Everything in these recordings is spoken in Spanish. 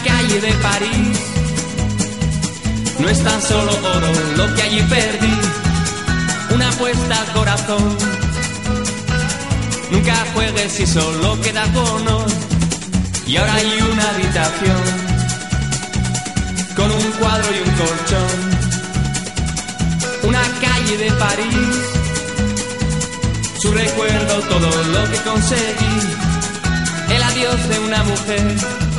calle de París. No es tan solo oro lo que allí perdí, una apuesta al corazón. Nunca juegues si solo queda cono. Y ahora hay una habitación con un cuadro y un colchón. Una calle de París, su recuerdo, todo lo que conseguí. El adiós de una mujer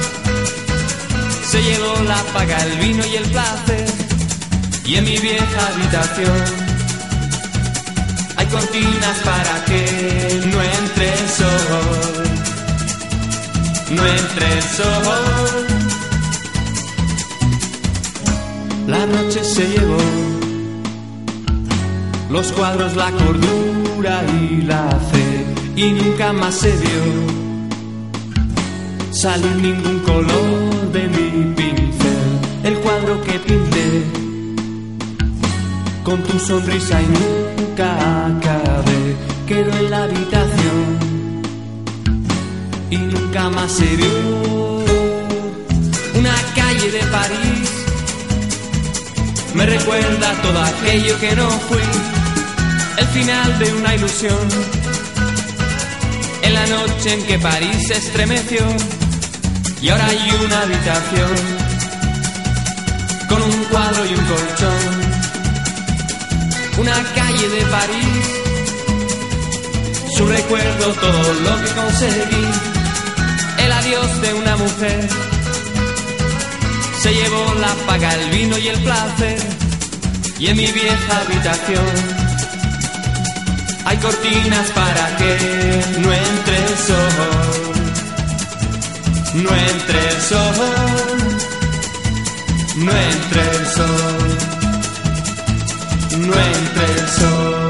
se llevó la paga, el vino y el placer. Y en mi vieja habitación hay cortinas para que no entre el sol, no entre el sol. La noche se llevó los cuadros, la cordura y la fe, y nunca más se vio salir ningún color de mi pincel. El cuadro que pinté con tu sonrisa y nunca acabé quedó en la habitación y nunca más se vio. Una calle de París me recuerda todo aquello que no fui, el final de una ilusión, en la noche en que París se estremeció. Y ahora hay una habitación con un cuadro y un colchón. Una calle de París, su recuerdo, todo lo que conseguí. El adiós de una mujer se llevó la paga, el vino y el placer. Y en mi vieja habitación hay cortinas para que no entre el sol, no entre el sol, no entre el sol, no entre el sol.